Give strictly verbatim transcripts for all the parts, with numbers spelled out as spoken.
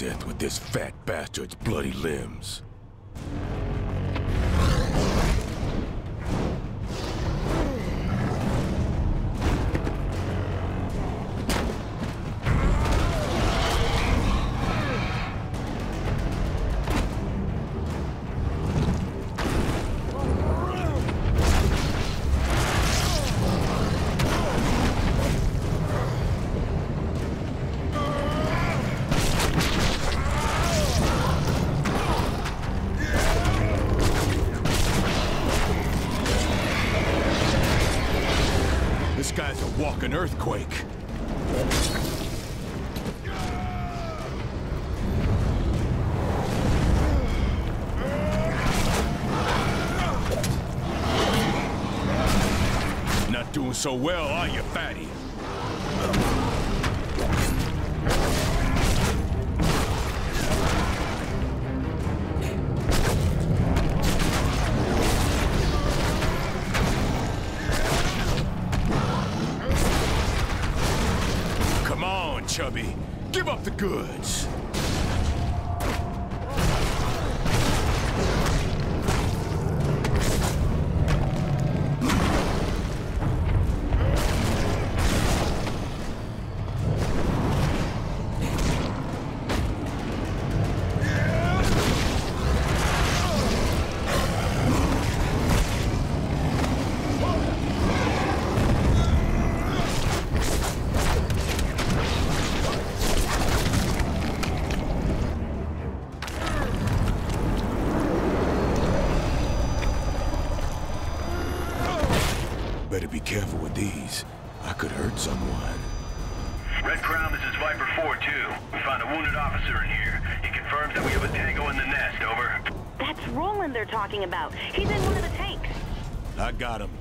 death with this fat bastard's bloody limbs. This guy's a walking earthquake. Not doing so well, are you, fatty? Come on, Chubby. Give up the goods. Better be careful with these. I could hurt someone. Red Crown, this is Viper four two. We found a wounded officer in here. He confirms that we have a tango in the nest, over. That's Roland they're talking about. He's in one of the tanks. I got him.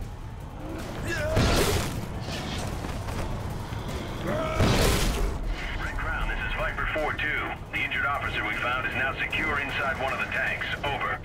Red Crown, this is Viper four two. The injured officer we found is now secure inside one of the tanks, over.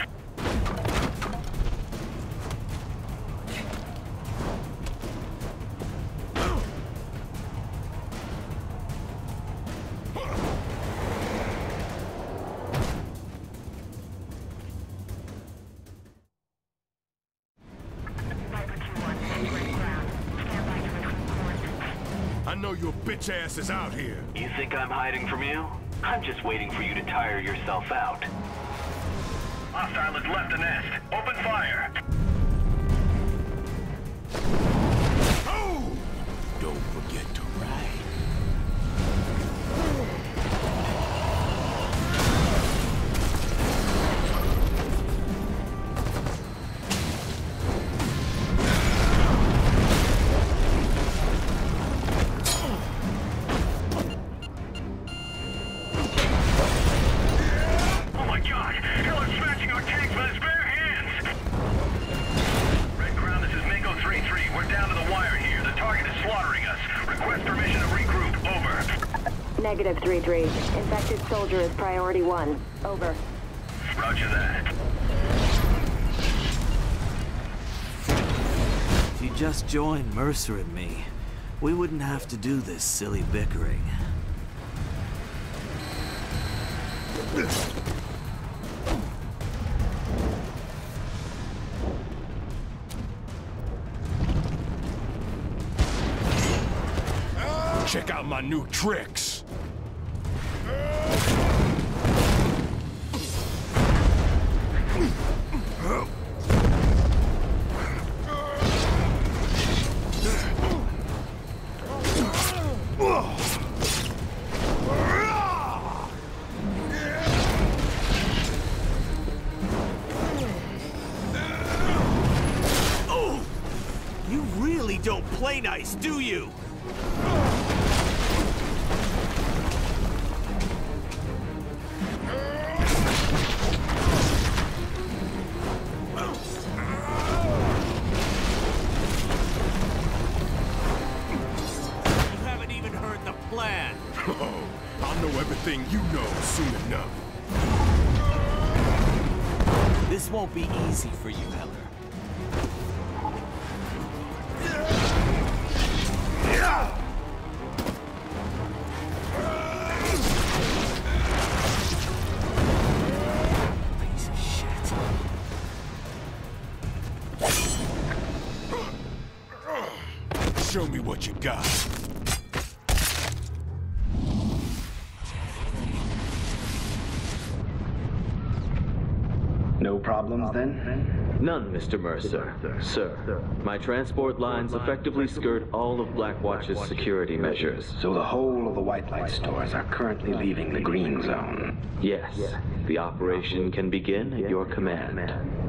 I know your bitch ass is out here. You think I'm hiding from you? I'm just waiting for you to tire yourself out. Hostile has left the nest. Open fire! Oh! Don't forget to ride. Negative three three. Infected soldier is priority one. Over. Roger that. If you just joined Mercer and me, we wouldn't have to do this silly bickering. Check out my new tricks. You really don't play nice, do you? Oh, I'll know everything you know soon enough. This won't be easy for you, Heller. Show me what you got. No problems then? None, Mister Mercer. Sir, my transport lines effectively skirt all of Blackwatch's security measures. So the whole of the White Light stores are currently leaving the green zone? Yes. The operation can begin at your command.